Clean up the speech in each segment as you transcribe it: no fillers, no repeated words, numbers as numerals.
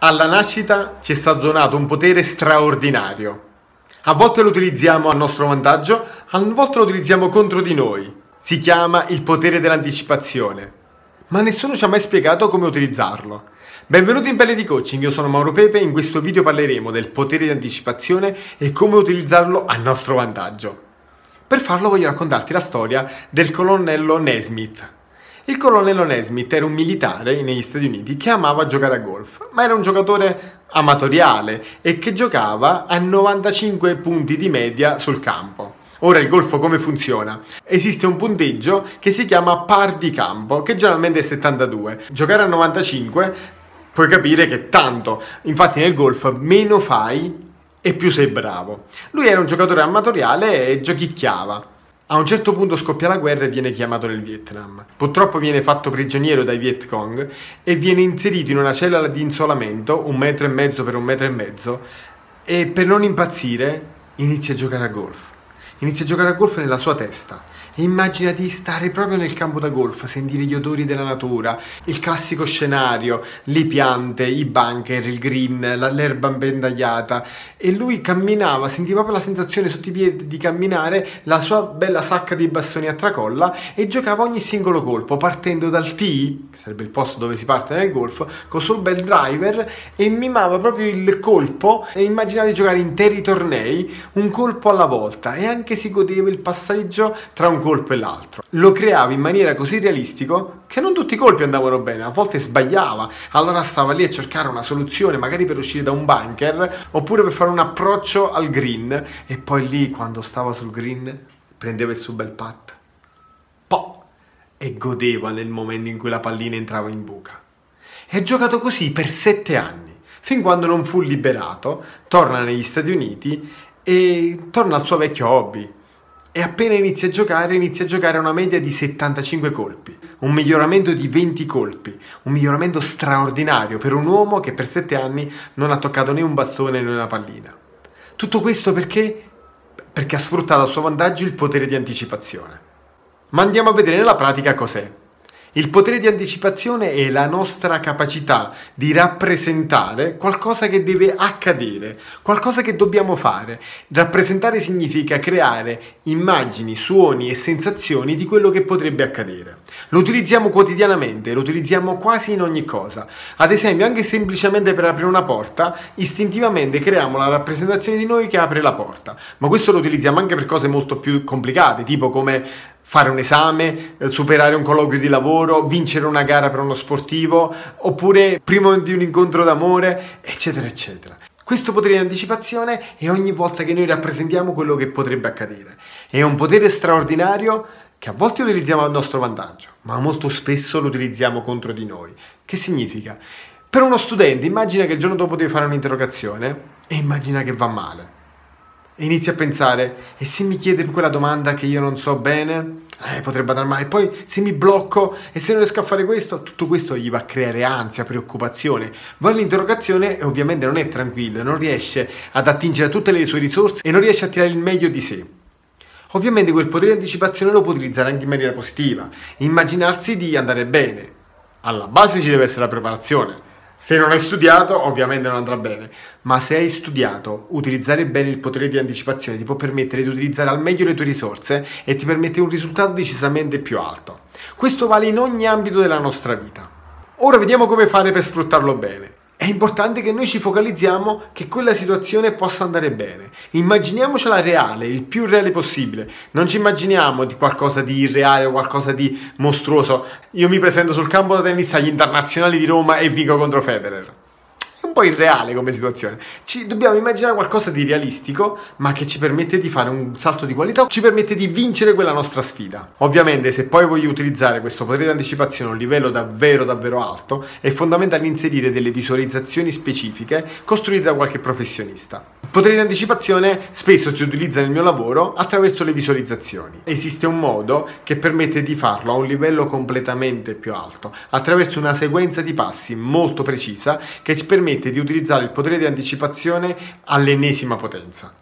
Alla nascita ci è stato donato un potere straordinario. A volte lo utilizziamo a nostro vantaggio, a volte lo utilizziamo contro di noi. Si chiama il potere dell'anticipazione. Ma nessuno ci ha mai spiegato come utilizzarlo. Benvenuti in Pelle di Coaching, io sono Mauro Pepe e in questo video parleremo del potere di anticipazione e come utilizzarlo a nostro vantaggio. Per farlo voglio raccontarti la storia del colonnello Naismith. Il colonnello Naismith era un militare negli Stati Uniti che amava giocare a golf, ma era un giocatore amatoriale e che giocava a 95 punti di media sul campo. Ora il golf come funziona? Esiste un punteggio che si chiama par di campo, che generalmente è 72. Giocare a 95 puoi capire che è tanto, infatti nel golf meno fai e più sei bravo. Lui era un giocatore amatoriale e giochicchiava. A un certo punto scoppia la guerra e viene chiamato nel Vietnam. Purtroppo viene fatto prigioniero dai Viet Cong e viene inserito in una cella di isolamento 1,5 metri per 1,5 metri e per non impazzire inizia a giocare a golf. Inizia a giocare a golf nella sua testa e immagina di stare proprio nel campo da golf, sentire gli odori della natura, il classico scenario, le piante, i bunker, il green, l'erba impendagliata e lui camminava, sentiva proprio la sensazione sotto i piedi di camminare, la sua bella sacca di bastoni a tracolla e giocava ogni singolo colpo partendo dal tee, che sarebbe il posto dove si parte nel golf, con sul bel driver e mimava proprio il colpo e immaginava di giocare interi tornei, un colpo alla volta e anche si godeva il passaggio tra un colpo e l'altro. Lo creava in maniera così realistico che non tutti i colpi andavano bene, a volte sbagliava, allora stava lì a cercare una soluzione magari per uscire da un bunker oppure per fare un approccio al green e poi lì quando stava sul green prendeva il suo bel putt e godeva nel momento in cui la pallina entrava in buca. E ha giocato così per 7 anni, fin quando non fu liberato, torna negli Stati Uniti e torna al suo vecchio hobby e appena inizia a giocare a una media di 75 colpi, un miglioramento di 20 colpi, un miglioramento straordinario per un uomo che per 7 anni non ha toccato né un bastone né una pallina. Tutto questo perché? Perché ha sfruttato a suo vantaggio il potere di anticipazione. Ma andiamo a vedere nella pratica cos'è. Il potere di anticipazione è la nostra capacità di rappresentare qualcosa che deve accadere, qualcosa che dobbiamo fare. Rappresentare significa creare immagini, suoni e sensazioni di quello che potrebbe accadere. Lo utilizziamo quotidianamente, lo utilizziamo quasi in ogni cosa. Ad esempio, anche semplicemente per aprire una porta, istintivamente creiamo la rappresentazione di noi che apre la porta. Ma questo lo utilizziamo anche per cose molto più complicate, tipo come fare un esame, superare un colloquio di lavoro, vincere una gara per uno sportivo, oppure prima di un incontro d'amore, eccetera, eccetera. Questo potere di anticipazione è ogni volta che noi rappresentiamo quello che potrebbe accadere. È un potere straordinario che a volte utilizziamo a nostro vantaggio, ma molto spesso lo utilizziamo contro di noi. Che significa? Per uno studente, immagina che il giorno dopo deve fare un'interrogazione e immagina che va male. E inizia a pensare, e se mi chiede quella domanda che io non so bene, potrebbe andare male, e poi se mi blocco e se non riesco a fare questo, tutto questo gli va a creare ansia, preoccupazione. Va all'interrogazione e ovviamente non è tranquillo, non riesce ad attingere a tutte le sue risorse e non riesce a tirare il meglio di sé. Ovviamente quel potere di anticipazione lo può utilizzare anche in maniera positiva, immaginarsi di andare bene. Alla base ci deve essere la preparazione. Se non hai studiato, ovviamente non andrà bene, ma se hai studiato, utilizzare bene il potere di anticipazione ti può permettere di utilizzare al meglio le tue risorse e ti permette un risultato decisamente più alto. Questo vale in ogni ambito della nostra vita. Ora vediamo come fare per sfruttarlo bene. È importante che noi ci focalizziamo che quella situazione possa andare bene. Immaginiamocela reale, il più reale possibile. Non ci immaginiamo di qualcosa di irreale o qualcosa di mostruoso. Io mi presento sul campo da tennis agli internazionali di Roma e vinco contro Federer. È un po' irreale come situazione. Dobbiamo immaginare qualcosa di realistico, ma che ci permette di fare un salto di qualità, ci permette di vincere quella nostra sfida. Ovviamente, se poi voglio utilizzare questo potere di anticipazione a un livello davvero davvero alto, è fondamentale inserire delle visualizzazioni specifiche costruite da qualche professionista. Il potere di anticipazione spesso si utilizza nel mio lavoro attraverso le visualizzazioni. Esiste un modo che permette di farlo a un livello completamente più alto, attraverso una sequenza di passi molto precisa che ci permette di utilizzare il potere di anticipazione all'ennesima potenza.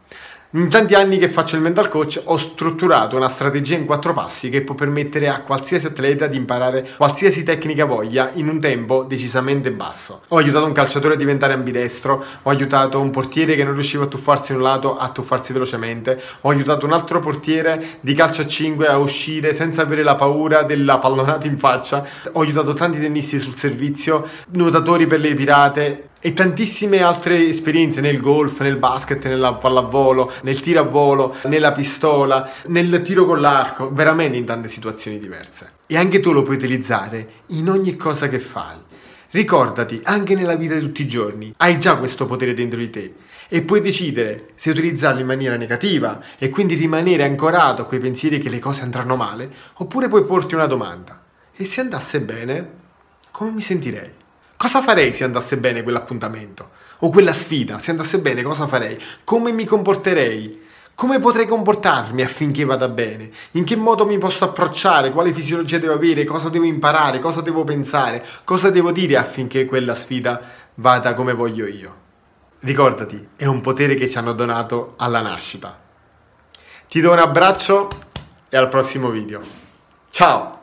In tanti anni che faccio il mental coach ho strutturato una strategia in 4 passi che può permettere a qualsiasi atleta di imparare qualsiasi tecnica voglia in un tempo decisamente basso. Ho aiutato un calciatore a diventare ambidestro, ho aiutato un portiere che non riusciva a tuffarsi in un lato a tuffarsi velocemente, ho aiutato un altro portiere di calcio a 5 a uscire senza avere la paura della pallonata in faccia, ho aiutato tanti tennisti sul servizio, nuotatori per le virate e tantissime altre esperienze nel golf, nel basket, nella pallavolo, nel tiro a volo, nella pistola, nel tiro con l'arco, veramente in tante situazioni diverse. E anche tu lo puoi utilizzare in ogni cosa che fai. Ricordati, anche nella vita di tutti i giorni, hai già questo potere dentro di te e puoi decidere se utilizzarlo in maniera negativa e quindi rimanere ancorato a quei pensieri che le cose andranno male, oppure puoi porti una domanda: e se andasse bene, come mi sentirei? Cosa farei se andasse bene quell'appuntamento? O quella sfida, se andasse bene, cosa farei? Come mi comporterei? Come potrei comportarmi affinché vada bene? In che modo mi posso approcciare? Quale fisiologia devo avere? Cosa devo imparare? Cosa devo pensare? Cosa devo dire affinché quella sfida vada come voglio io? Ricordati, è un potere che ci hanno donato alla nascita. Ti do un abbraccio e al prossimo video. Ciao!